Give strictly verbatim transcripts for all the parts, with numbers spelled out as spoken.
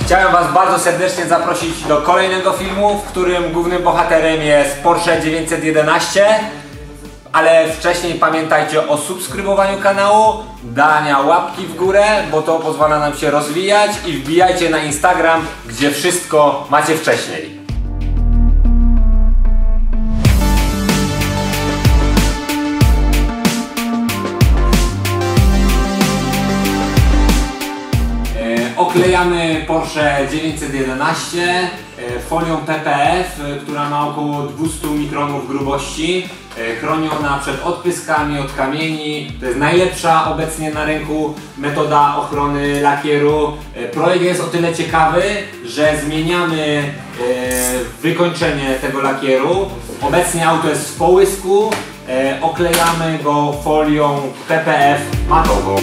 Chciałem Was bardzo serdecznie zaprosić do kolejnego filmu, w którym głównym bohaterem jest Porsche dziewięćset jedenaście. Ale wcześniej pamiętajcie o subskrybowaniu kanału, dania łapki w górę, bo to pozwala nam się rozwijać, i wbijajcie na Instagram, gdzie wszystko macie wcześniej. Oklejamy Porsche dziewięćset jedenaście folią P P F, która ma około dwieście mikronów grubości, chroniona przed odpyskami od kamieni. To jest najlepsza obecnie na rynku metoda ochrony lakieru. Projekt jest o tyle ciekawy, że zmieniamy wykończenie tego lakieru. Obecnie auto jest w połysku, oklejamy go folią P P F matową.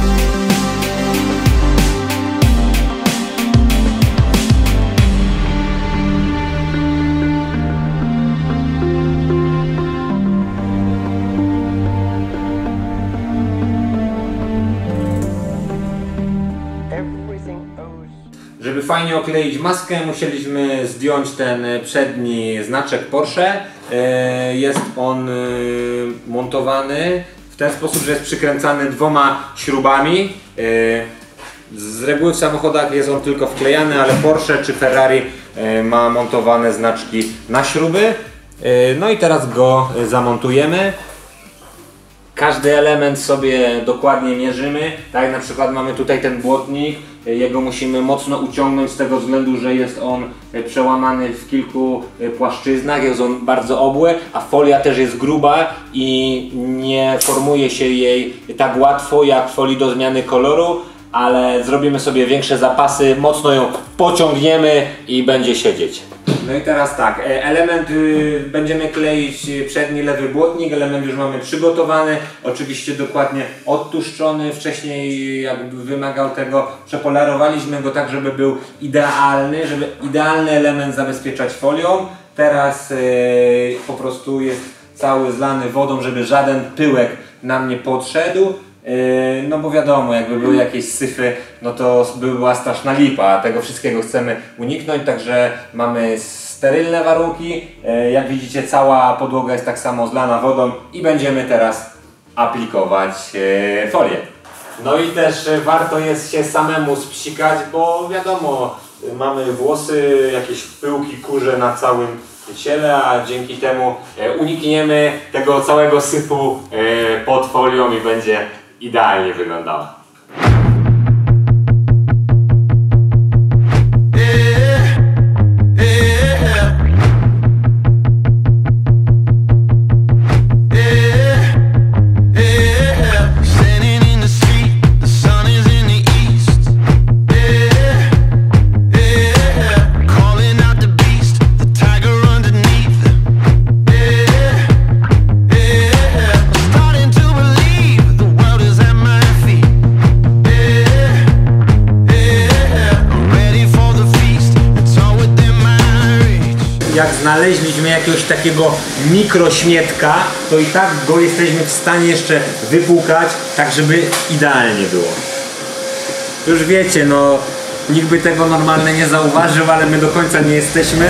Żeby fajnie okleić maskę, musieliśmy zdjąć ten przedni znaczek Porsche. Jest on montowany w ten sposób, że jest przykręcany dwoma śrubami. Z reguły w samochodach jest on tylko wklejany, ale Porsche czy Ferrari ma montowane znaczki na śruby. No i teraz go zamontujemy. Każdy element sobie dokładnie mierzymy. Tak jak na przykład mamy tutaj ten błotnik, jego musimy mocno uciągnąć z tego względu, że jest on przełamany w kilku płaszczyznach, jest on bardzo obły, a folia też jest gruba i nie formuje się jej tak łatwo jak w folii do zmiany koloru, ale zrobimy sobie większe zapasy, mocno ją pociągniemy i będzie siedzieć. No i teraz tak, element y, będziemy kleić przedni lewy błotnik, element już mamy przygotowany, oczywiście dokładnie odtłuszczony, wcześniej jakby wymagał tego, przepolerowaliśmy go tak, żeby był idealny, żeby idealny element zabezpieczać folią. Teraz y, po prostu jest cały zlany wodą, żeby żaden pyłek nam nie podszedł. No bo wiadomo, jakby były jakieś syfy, no to by była straszna lipa, a tego wszystkiego chcemy uniknąć, także mamy sterylne warunki. Jak widzicie, cała podłoga jest tak samo zlana wodą i będziemy teraz aplikować folię. No i też warto jest się samemu spsikać, bo wiadomo, mamy włosy, jakieś pyłki, kurze na całym ciele, a dzięki temu unikniemy tego całego syfu pod folią i będzie idealnie wyglądała. Jak znaleźliśmy jakiegoś takiego mikrośmietka, to i tak go jesteśmy w stanie jeszcze wypłukać, tak żeby idealnie było. Już wiecie, no nikt by tego normalnie nie zauważył, ale my do końca nie jesteśmy.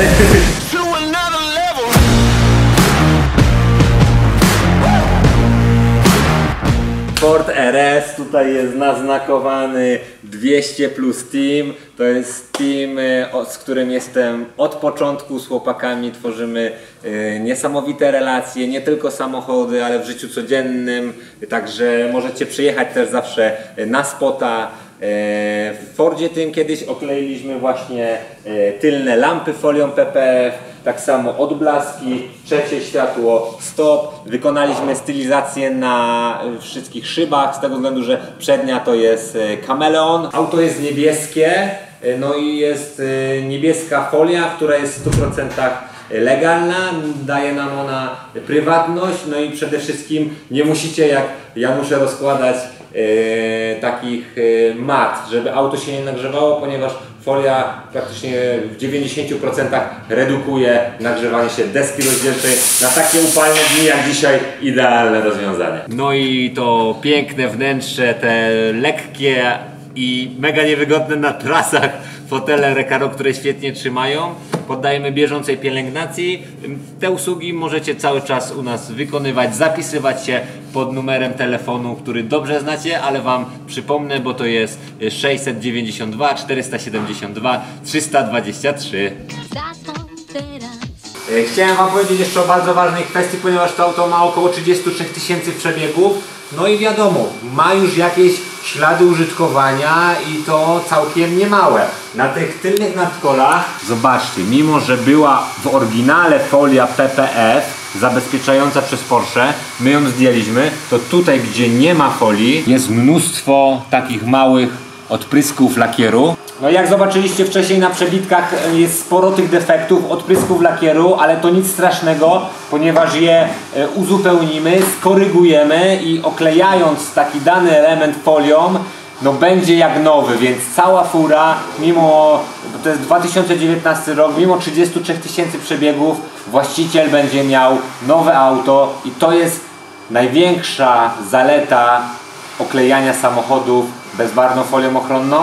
Ford R S, tutaj jest naznakowany dwieście plus Team. To jest team, z którym jestem od początku. Z chłopakami tworzymy niesamowite relacje, nie tylko samochody, ale w życiu codziennym. Także możecie przyjechać też zawsze na spota. W Fordzie tym kiedyś okleiliśmy właśnie tylne lampy folią P P F, tak samo odblaski, trzecie światło stop. Wykonaliśmy stylizację na wszystkich szybach z tego względu, że przednia to jest kameleon. Auto jest niebieskie, no i jest niebieska folia, która jest w stu procentach legalna, daje nam ona prywatność, no i przede wszystkim nie musicie, jak ja muszę, rozkładać e, takich e, mat, żeby auto się nie nagrzewało, ponieważ folia praktycznie w dziewięćdziesięciu procentach redukuje nagrzewanie się deski rozdzielczej. Na takie upalne dni jak dzisiaj idealne rozwiązanie. No i to piękne wnętrze, te lekkie i mega niewygodne na trasach fotele Recaro, które świetnie trzymają. Poddajemy bieżącej pielęgnacji. Te usługi możecie cały czas u nas wykonywać, zapisywać się pod numerem telefonu, który dobrze znacie, ale Wam przypomnę, bo to jest sześćset dziewięćdziesiąt dwa czterysta siedemdziesiąt dwa trzysta dwadzieścia trzy. Chciałem Wam powiedzieć jeszcze o bardzo ważnej kwestii, ponieważ to auto ma około trzydzieści trzy tysięcy przebiegów. No i wiadomo, ma już jakieś ślady użytkowania i to całkiem niemałe. Na tych tylnych nadkolach, zobaczcie, mimo że była w oryginale folia P P F zabezpieczająca przez Porsche, my ją zdjęliśmy, to tutaj, gdzie nie ma folii, jest mnóstwo takich małych odprysków lakieru. No jak zobaczyliście wcześniej na przebitkach, jest sporo tych defektów, odprysków lakieru, ale to nic strasznego, ponieważ je uzupełnimy, skorygujemy i oklejając taki dany element folią, no będzie jak nowy, więc cała fura, mimo, to jest dwa tysiące dziewiętnasty rok, mimo trzydziestu trzech tysięcy przebiegów, właściciel będzie miał nowe auto i to jest największa zaleta oklejania samochodów bezbarwną folią ochronną.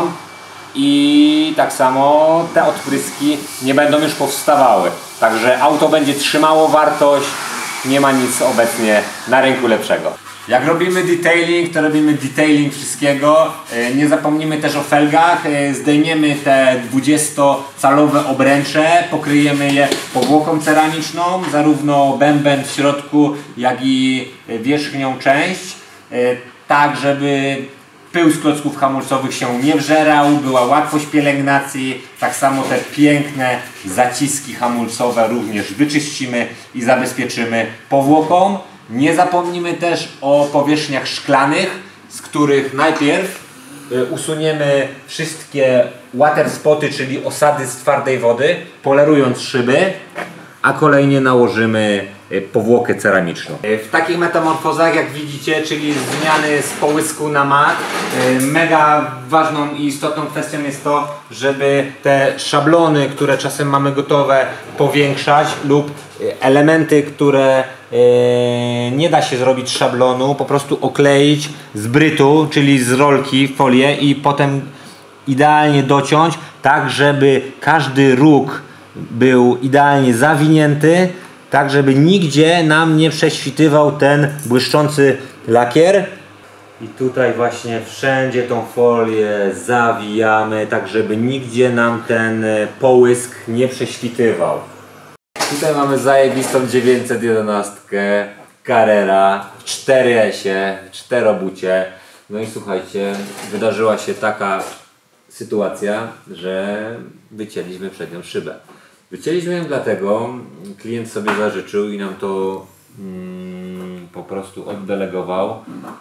I tak samo te odpryski nie będą już powstawały. Także auto będzie trzymało wartość, nie ma nic obecnie na rynku lepszego. Jak robimy detailing, to robimy detailing wszystkiego. Nie zapomnimy też o felgach. Zdejmiemy te dwudziestocalowe obręcze, pokryjemy je powłoką ceramiczną, zarówno bęben w środku, jak i wierzchnią część, tak żeby pył z klocków hamulcowych się nie wżerał, była łatwość pielęgnacji. Tak samo te piękne zaciski hamulcowe również wyczyścimy i zabezpieczymy powłoką. Nie zapomnimy też o powierzchniach szklanych, z których najpierw usuniemy wszystkie water spoty, czyli osady z twardej wody, polerując szyby, a kolejnie nałożymy powłokę ceramiczną. W takich metamorfozach, jak widzicie, czyli zmiany z połysku na mat, mega ważną i istotną kwestią jest to, żeby te szablony, które czasem mamy gotowe, powiększać lub elementy, które nie da się zrobić z szablonu, po prostu okleić z brytu, czyli z rolki folię i potem idealnie dociąć, tak żeby każdy róg był idealnie zawinięty, tak żeby nigdzie nam nie prześwitywał ten błyszczący lakier. I tutaj właśnie wszędzie tą folię zawijamy, tak żeby nigdzie nam ten połysk nie prześwitywał. Tutaj mamy zajebistą dziewięćset jedenaście Carrera w cztery esie, czterobucie. No i słuchajcie, wydarzyła się taka sytuacja, że wycięliśmy przednią szybę. Wycięliśmy ją dlatego, klient sobie zażyczył i nam to mm, po prostu oddelegował,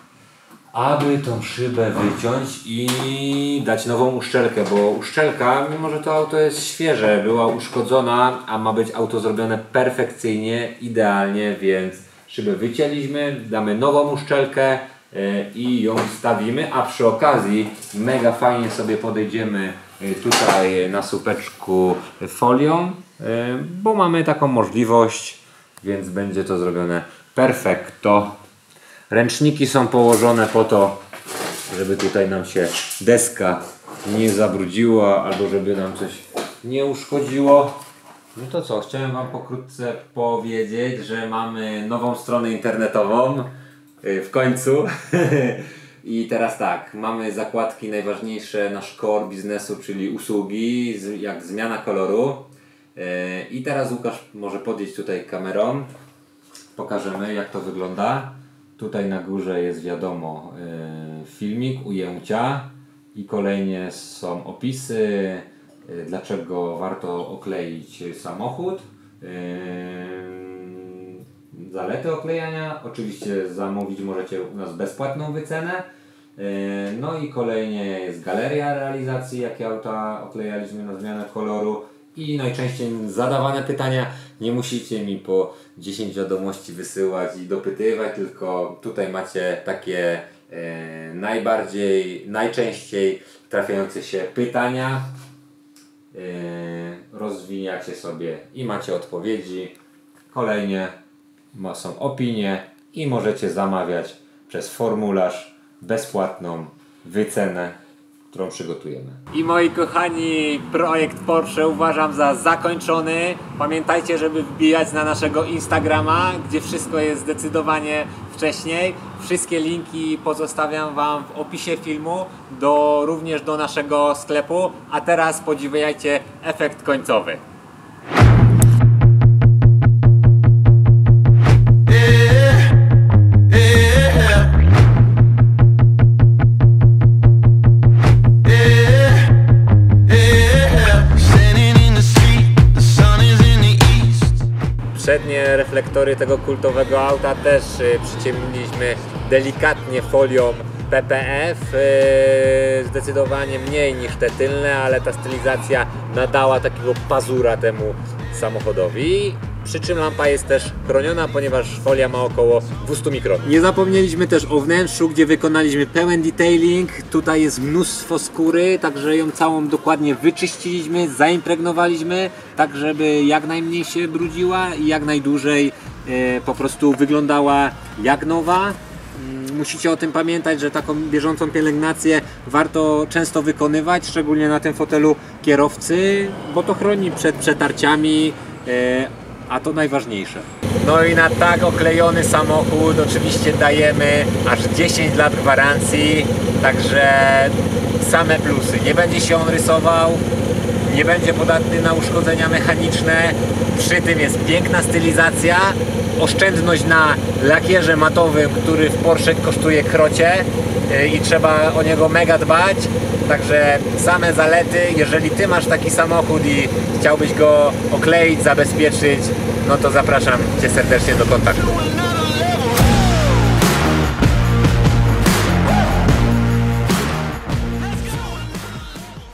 aby tą szybę wyciąć i dać nową uszczelkę, bo uszczelka, mimo że to auto jest świeże, była uszkodzona, a ma być auto zrobione perfekcyjnie, idealnie, więc szybę wycięliśmy, damy nową uszczelkę i ją wstawimy, a przy okazji mega fajnie sobie podejdziemy tutaj na słupeczku folią, bo mamy taką możliwość, więc będzie to zrobione perfekto. Ręczniki są położone po to, żeby tutaj nam się deska nie zabrudziła albo żeby nam coś nie uszkodziło. No to co, chciałem Wam pokrótce powiedzieć, że mamy nową stronę internetową w końcu. I teraz tak, mamy zakładki najważniejsze, nasz core biznesu, czyli usługi, jak zmiana koloru. I teraz Łukasz może podejść tutaj kamerą, pokażemy jak to wygląda. Tutaj na górze jest wiadomo filmik, ujęcia i kolejnie są opisy, dlaczego warto okleić samochód. Zalety oklejania, oczywiście zamówić możecie u nas bezpłatną wycenę. No i kolejnie jest galeria realizacji, jakie auta oklejaliśmy na zmianę koloru i najczęściej zadawane pytania. Nie musicie mi po dziesięć wiadomości wysyłać i dopytywać, tylko tutaj macie takie e, najbardziej, najczęściej trafiające się pytania. E, rozwijacie sobie i macie odpowiedzi. Kolejnie są opinie i możecie zamawiać przez formularz bezpłatną wycenę którą przygotujemy. I moi kochani, projekt Porsche uważam za zakończony. Pamiętajcie, żeby wbijać na naszego Instagrama, gdzie wszystko jest zdecydowanie wcześniej. Wszystkie linki pozostawiam Wam w opisie filmu, do, również do naszego sklepu. A teraz podziwiajcie efekt końcowy. Przednie reflektory tego kultowego auta też przyciemniliśmy delikatnie folią P P F, zdecydowanie mniej niż te tylne, ale ta stylizacja nadała takiego pazura temu samochodowi. Przy czym lampa jest też chroniona, ponieważ folia ma około dwieście mikronów. Nie zapomnieliśmy też o wnętrzu, gdzie wykonaliśmy pełen detailing. Tutaj jest mnóstwo skóry, także ją całą dokładnie wyczyściliśmy, zaimpregnowaliśmy, tak żeby jak najmniej się brudziła i jak najdłużej e, po prostu wyglądała jak nowa. Musicie o tym pamiętać, że taką bieżącą pielęgnację warto często wykonywać, szczególnie na tym fotelu kierowcy, bo to chroni przed przetarciami, e, a to najważniejsze. No i na tak oklejony samochód oczywiście dajemy aż dziesięć lat gwarancji, także same plusy. Nie będzie się on rysował, nie będzie podatny na uszkodzenia mechaniczne, przy tym jest piękna stylizacja, oszczędność na lakierze matowym, który w Porsche kosztuje krocie i trzeba o niego mega dbać. Także same zalety. Jeżeli Ty masz taki samochód i chciałbyś go okleić, zabezpieczyć, no to zapraszam Cię serdecznie do kontaktu.